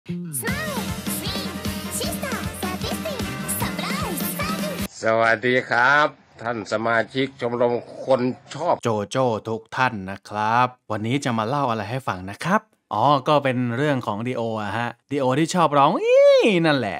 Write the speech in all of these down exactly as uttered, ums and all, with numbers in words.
สวัสดีครับท่านสมาชิกชมรมคนชอบโจโจ้ทุกท่านนะครับวันนี้จะมาเล่าอะไรให้ฟังนะครับอ๋อก็เป็นเรื่องของดีโออะฮะดีโอที่ชอบร้องอีนั่นแหละ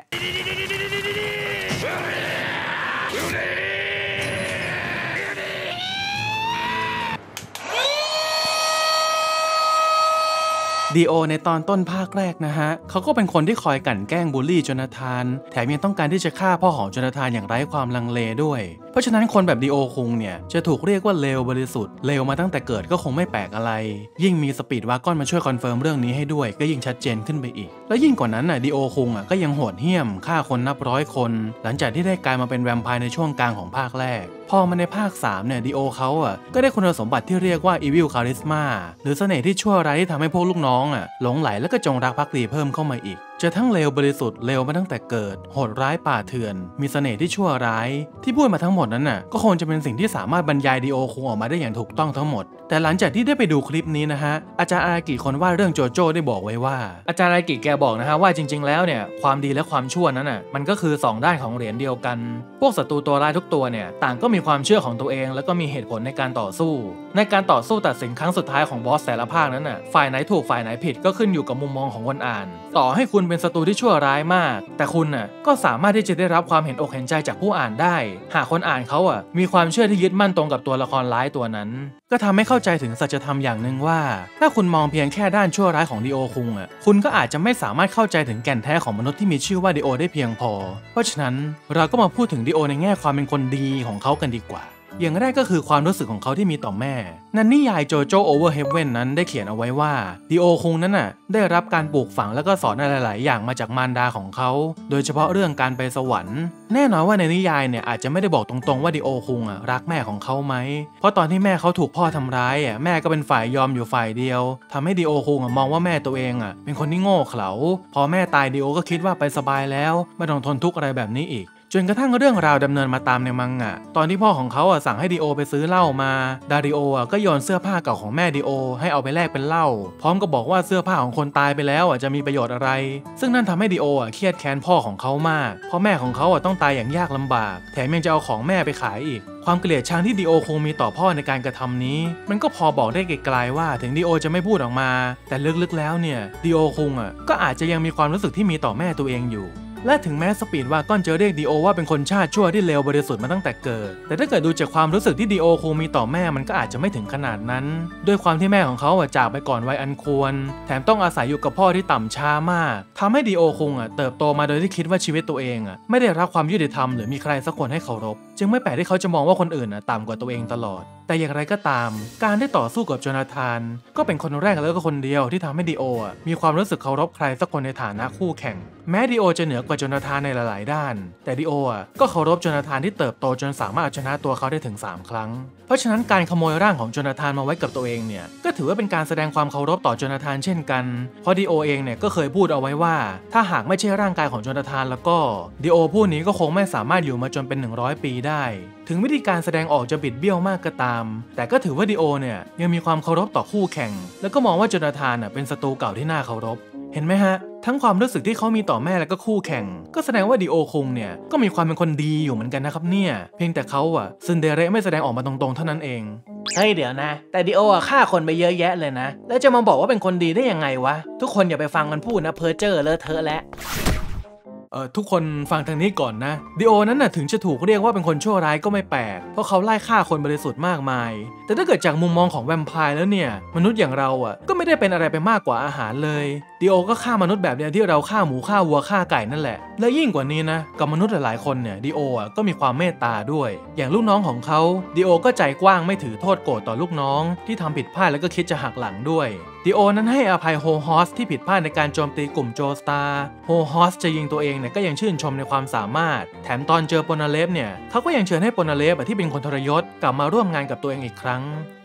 ดีโอในตอนต้นภาคแรกนะฮะเขาก็เป็นคนที่คอยกั่นแกล้งบูลลี่โจนาธานแถมยังต้องการที่จะฆ่าพ่อของโจนาธานอย่างไร้ความลังเลด้วยเพราะฉะนั้นคนแบบดีโอคุงเนี่ยจะถูกเรียกว่าเลวบริสุทธิ์เลวมาตั้งแต่เกิดก็คงไม่แปลกอะไรยิ่งมีสปีดวากอนมาช่วยคอนเฟิร์มเรื่องนี้ให้ด้วยก็ยิ่งชัดเจนขึ้นไปอีกแล้วยิ่งกว่านั้นน่ะดีโอคุงอ่ะก็ยังโหดเหี้ยมฆ่าคนนับร้อยคนหลังจากที่ได้กลายมาเป็นแวมไพร์ในช่วงกลางของภาคแรกพอมาในภาคสามเนี่ยดีโอเขาอ่ะก็ได้คุณสมบัติที่เรียกว่า Evil Charisma หรือเสน่ห์ที่ชั่วร้ายที่ทำให้พวกลูกน้องอ่ะหลงไหลและก็จงรักภักดีเพิ่มเข้ามาอีกจะทั้งเลวบริสุทธิ์เลวมาตั้งแต่เกิดโหดร้ายป่าเถื่อนมีเสน่ห์ที่ชั่วร้ายที่พูดมาทั้งหมดนั้นน่ะก็คงจะเป็นสิ่งที่สามารถบรรยายดีโอคุงออกมาได้อย่างถูกต้องทั้งหมดแต่หลังจากที่ได้ไปดูคลิปนี้นะฮะอาจารย์อารากิคนวาดเรื่องโจโจ้ได้บอกไว้ว่าอาจารย์อารากิแกบอกนะฮะว่าจริงๆแล้วเนี่ยความดีและความชั่วนั้นน่ะมันก็คือสองด้านของเหรียญเดียวกันพวกศัตรูตัวร้ายทุกตัวเนี่ยต่างก็มีความเชื่อของตัวเองแล้วก็มีเหตุผลในการต่อสู้ในการต่อสู้ตัดสินครั้งสุดท้ายของบอสแต่ละภาคนั้นน่ะฝ่ายไหนถูกฝ่ายไหนผิดก็ขึ้นอยู่กับมุมมองของคนอ่านต่อให้คุณเป็นศัตรูที่ชั่วร้ายมากแต่คุณน่ะก็สามารถที่จะได้รับความเห็นอกเห็นใจจากผู้อ่านได้หากคนอ่านเขาอ่ะมีความเชื่อที่ยึดมั่นตรงกับตัวละครร้ายตัวนั้นก็ทำให้เข้าใจถึงสัจธรรมอย่างหนึ่งว่าถ้าคุณมองเพียงแค่ด้านชั่วร้ายของดีโอคุงอ่ะคุณก็อาจจะไม่สามารถเข้าใจถึงแก่นแท้ของมนุษย์ที่มีชื่อว่าดีโอได้เพียงพอเพราะฉะนั้นเราก็มาพูดถึงดีโอในแง่ความเป็นคนดีของเขากันดีกว่าอย่างแรกก็คือความรู้สึกของเขาที่มีต่อแม่นั้นนิยายโจโจ้โอเวอร์เฮเว่นนั้นได้เขียนเอาไว้ว่าดีโอคุงนั้นน่ะได้รับการปลูกฝังแล้วก็สอนอะไรหลายอย่างมาจากมารดาของเขาโดยเฉพาะเรื่องการไปสวรรค์แน่นอนว่าในนิยายเนี่ยอาจจะไม่ได้บอกตรงๆว่าดีโอคุงอ่ะรักแม่ของเขาไหมเพราะตอนที่แม่เขาถูกพ่อทำร้ายอ่ะแม่ก็เป็นฝ่ายยอมอยู่ฝ่ายเดียวทำให้ดีโอคุงอ่ะมองว่าแม่ตัวเองอ่ะเป็นคนที่โง่เขลาพอแม่ตายดีโอก็คิดว่าไปสบายแล้วไม่ต้องทนทุกข์อะไรแบบนี้อีกจนกระทั่งเรื่องราวดำเนินมาตามในมังงะตอนที่พ่อของเขาอ่ะสั่งให้ดีโอไปซื้อเหล้ามาดาริโออ่ะก็โยนเสื้อผ้าเก่าของแม่ดีโอให้เอาไปแลกเป็นเหล้าพร้อมกับบอกว่าเสื้อผ้าของคนตายไปแล้วอ่ะจะมีประโยชน์อะไรซึ่งนั่นทำให้ดีโออ่ะเครียดแค้นพ่อของเขามากเพราะแม่ของเขาอ่ะต้องตายอย่างยากลำบากแถมยังจะเอาของแม่ไปขายอีกความเกลียดชังที่ดีโอคงมีต่อพ่อในการกระทำนี้มันก็พอบอกได้ไกลๆว่าถึงดีโอจะไม่พูดออกมาแต่ลึกๆแล้วเนี่ยดีโอคงอ่ะก็อาจจะยังมีความรู้สึกที่มีต่อแม่ตัวเองอยู่และถึงแม้สปีดวากอนจะเรียกดีโอว่าเป็นคนชาติชั่วที่เลวบริสุทธิ์มาตั้งแต่เกิดแต่ถ้าเกิดดูจากความรู้สึกที่ดีโอคงมีต่อแม่มันก็อาจจะไม่ถึงขนาดนั้นด้วยความที่แม่ของเขาจากไปก่อนวัยอันควรแถมต้องอาศัยอยู่กับพ่อที่ต่ำช้ามากทำให้ดีโอคงเติบโตมาโดยที่คิดว่าชีวิตตัวเองไม่ได้รับความยุติธรรมหรือมีใครสักคนให้เคารพจึงไม่แปลกที่เขาจะมองว่าคนอื่นต่ำกว่าตัวเองตลอดแต่อย่างไรก็ตามการได้ต่อสู้กับโจนาธานก็เป็นคนแรกแล้วก็คนเดียวที่ทำให้ดีโอมีความรู้สึกเคารพใครสักคนในฐานะคู่แข่งแม้ดีโอจะเหนือกว่าโจนาธานในหลายๆด้านแต่ดีโอก็เคารพโจนาธานที่เติบโตจนสามารถเอาชนะตัวเขาได้ถึงสามครั้งเพราะฉะนั้นการขโมยร่างของโจนาธานมาไว้กับตัวเองเนี่ยก็ถือว่าเป็นการแสดงความเคารพต่อโจนาธานเช่นกันเพราะดีโอเองเนี่ยก็เคยพูดเอาไว้ว่าถ้าหากไม่ใช่ร่างกายของโจนาธานแล้วก็ดีโอผู้นี้ก็คงไม่สามารถอยู่มาจนเป็นหนึ่งร้อยปีได้ถึงวิธีการแสดงออกจะบิดเบี้ยวมากก็ตามแต่ก็ถือว่าดีโอเนี่ยยังมีความเคารพต่อคู่แข่งแล้วก็มองว่าโจนาธานเป็นศัตรูเก่าที่น่าเคารพเห็นไหมฮะทั้งความรู้สึกที่เขามีต่อแม่และก็คู่แข่งก็แสดงว่าดีโอคุงเนี่ยก็มีความเป็นคนดีอยู่เหมือนกันนะครับเนี่ยเพียงแต่เขาอะซึนเดเรไม่แสดงออกมาตรงๆเท่านั้นเองเฮ้ยเดี๋ยวนะแต่ดีโออะฆ่าคนไปเยอะแยะเลยนะแล้วจะมาบอกว่าเป็นคนดีได้ยังไงวะทุกคนอย่าไปฟังมันพูดนะเพ้อเจ้อเลอะเทอะแล้วเออทุกคนฟังทางนี้ก่อนนะดีโอนั้นน่ะถึงจะถูกเรียกว่าเป็นคนชั่วร้ายก็ไม่แปลกเพราะเขาไล่ฆ่าคนบริสุทธิ์มากมายแต่ถ้าเกิดจากมุมมองของแวมไพร์แล้วเนี่ยมนุษย์อย่างเราอ่ะก็ไม่ได้เป็นอะไรไปมากกว่าอาหารเลยดีโอก็ฆ่ามนุษย์แบบเดียวที่เราฆ่าหมูฆ่าวัวฆ่าไก่นั่นแหละและยิ่งกว่านี้นะกับมนุษย์หลายๆคนเนี่ยดีโออ่ะก็มีความเมตตาด้วยอย่างลูกน้องของเขาดีโอก็ใจกว้างไม่ถือโทษโกรธต่อลูกน้องที่ทำผิดพลาดแล้วก็คิดจะหักหลังด้วยดีโอนั้นให้อภัยโฮฮอสที่ผิดพลาดในการโจมตีกลุ่มโจสตาร์โฮฮอสจะยิงตัวเองเนี่ยก็ยังชื่นชมในความสามารถแถมตอนเจอโปนาเลฟเนี่ยเขาก็ยังเชิญให้โปนาเลฟที่เป็นคนทรยศกลับมาร่วมงานกับตัวเองอีกครั้งโฮ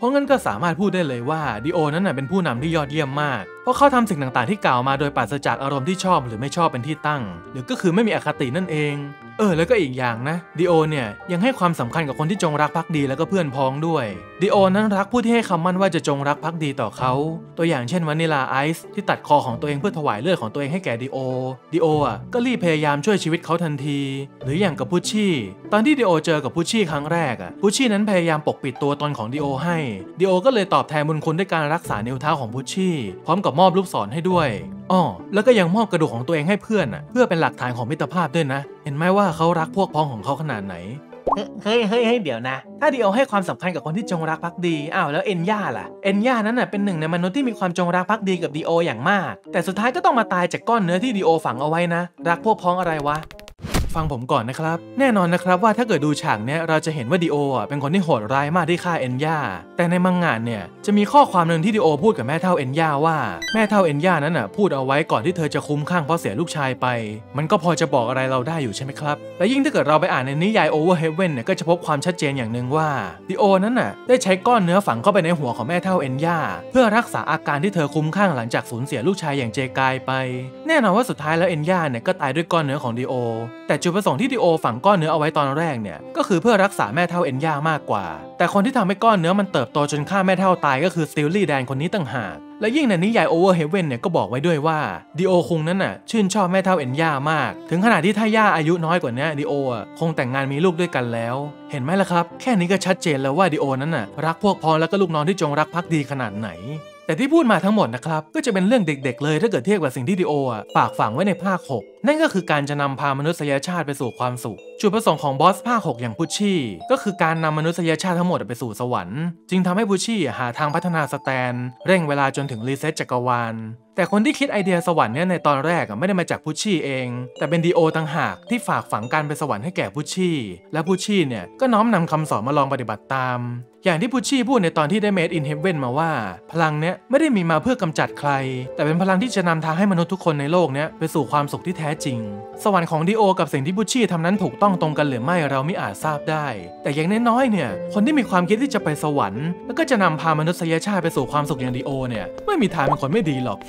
ราะงั้นก็สามารถพูดได้เลยว่าดิโอนั้นน่ะเป็นผู้นำที่ยอดเยี่ยมมากเพราะเขาทำสิ่งต่างๆที่กล่าวมาโดยปราศจากอารมณ์ที่ชอบหรือไม่ชอบเป็นที่ตั้งหรือก็คือไม่มีอคตินั่นเองเออแล้วก็อีกอย่างนะดิโอเนี่ยยังให้ความสำคัญกับคนที่จงรักภักดีแล้วก็เพื่อนพ้องด้วยดิโอนั้นรักผู้ที่ให้คำมั่นว่าจะจงรักภักดีต่อเขาตัวอย่างเช่นวานิลาไอซ์ที่ตัดคอของตัวเองเพื่อถวายเลือดของตัวเองให้แก่ดิโอดิโออ่ะก็รีบพยายามช่วยชีวิตเขาทันทีหรืออย่างกับพุชชี่ตอนที่ดิโอเจอกับพุชชี่ครั้งแรกอ่ะพุชชี่นั้นพยายามปกปิดตัวตนของดิโอให้ดิโอก็เลยตอบแทนบุญคุณด้วยการรักษานิ้วเท้าของพุชชี่พร้อมกับมอบลูกศรให้ด้วยอ้อแล้วก็ยังมอบกระดูกของตัวเองให้เพื่อนอ่ะเพื่อเป็นหลักฐานของมิตรภาพด้วยนะเห็นไหมว่าเขารักพวกพ้องของเขาขนาดไหนเฮ้ยเฮ้ยเฮ้ยเดี๋ยวนะถ้าดิโอให้ความสำคัญกับคนที่จงรักภักดีอ้าวแล้วเอ็นย่าล่ะเอ็นย่านั้นน่ะเป็นหนึ่งในมนุษย์ที่มีความจงรักภักดีกับดิโออย่างมากแต่สุดท้ายก็ต้องมาตายจากก้อนเนื้อที่ดิโอฝังเอาไว้นะรักพวกพ้องอะไรวะฟังผมก่อนนะครับแน่นอนนะครับว่าถ้าเกิดดูฉากเนี้ยเราจะเห็นว่าดิโออ่ะเป็นคนที่โหดร้ายมากที่ฆ่าเอ็นย่าแต่ในมังงะเนี่ยจะมีข้อความหนึ่งที่ดิโอพูดกับแม่เฒ่าเอ็นย่าว่าแม่เฒ่าเอ็นย่านั้นน่ะพูดเอาไว้ก่อนที่เธอจะคุ้มข้างเพราะเสียลูกชายไปมันก็พอจะบอกอะไรเราได้อยู่ใช่ไหมครับและยิ่งถ้าเกิดเราไปอ่านในนิยาย Over Heaven เนี่ยก็จะพบความชัดเจนอย่างหนึ่งว่าดิโอนั้นน่ะได้ใช้ก้อนเนื้อฝังเข้าไปในหัวของแม่เฒ่าเอ็นย่าเพื่อรักษาอาการที่เธอคุ้มข้างหลังจากสูญเสียลูกชายอย่างเจกายไปแน่นอนว่าสุดท้ายแล้วเอ็นย่าเนี่ยก็ตายด้วยก้อนเนื้อของดิโอแต่จุดประสงค์ที่ดิโอฝังก้อนเนื้อเอาไว้ตอนแรกเนี่ยก็คือเพื่อรักษาแม่เฒ่าเอ็นย่ามากกว่าแต่คนที่ทำให้ก้อนเนื้อมันเติบโตจนฆ่าแม่เฒ่าตายก็คือสติลลี่แดนคนนี้ต่างหากและยิ่งในนิยาย Over Heaven เนี่ยก็บอกไว้ด้วยว่าดิโอคุงนั้นน่ะชื่นชอบแม่เฒ่าเอ็นย่ามากถึงขนาดที่ถ้าย่าอายุน้อยกว่านี้ดิโออ่ะคงแต่งงานมีลูกด้วยกันแล้วเห็นไหมล่ะครับแค่นี้ก็ชัดเจนแล้วว่าดิโอนั้นน่ะรักพวกพ้องแล้วก็ลูกน้องที่จงรักภักดีขนาดไหนแต่ที่พูดมาทั้งหมดนะครับก็จะเป็นเรื่องเด็กๆเลยถ้าเกิดเทียบกับสิ่งที่ดิโออ่ะฝากฝังไว้ในภาคหกนั่นก็คือการจะนำพามนุษยชาติไปสู่ความสุขจุดประสงค์ของบอสภาคหกอย่างพุชชี่ก็คือการนำมนุษยชาติทั้งหมดไปสู่สวรรค์จึงทำให้พุชชี่หาทางพัฒนาสแตนเร่งเวลาจนถึงรีเซ็ตจักรวาลแต่คนที่คิดไอเดียสวรรค์เนี่ยในตอนแรกไม่ได้มาจากพุชชี่เองแต่เป็นดิโอต่างหากที่ฝากฝังการไปสวรรค์ให้แก่พุชชี่และพุชชี่เนี่ยก็น้อมนำคำสอนมาลองปฏิบัติตามอย่างที่พุชชี่พูดในตอนที่ได้ Made in Heaven มาว่าพลังเนี้ยไม่ได้มีมาเพื่อกำจัดใครแต่เป็นพลังที่จะนำทางให้มนุษย์ทุกคนในโลกเนี้ยไปสู่ความสุขที่แท้จริงสวรรค์ของดิโอกับสิ่งที่พุชชี่ทำนั้นถูกต้องตรงกันหรือไม่เราไม่อาจทราบได้แต่อย่างน้อยๆเนี่ยคนที่มีความคิดที่จะไปสวรรค์แล้วก็จะนำพามนุษยชาติไปสู่ความสุขอย่างดิโอเนี่ยไม่มีทางเป็นคนไม่ดีหรอก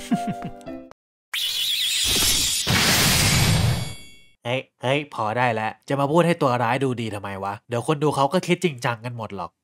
เฮ้ยเฮ้ยพอได้แล้วจะมาพูดให้ตัวร้ายดูดีทำไมวะเดี๋ยวคนดูเขาก็คิดจริงจังกันหมดหรอก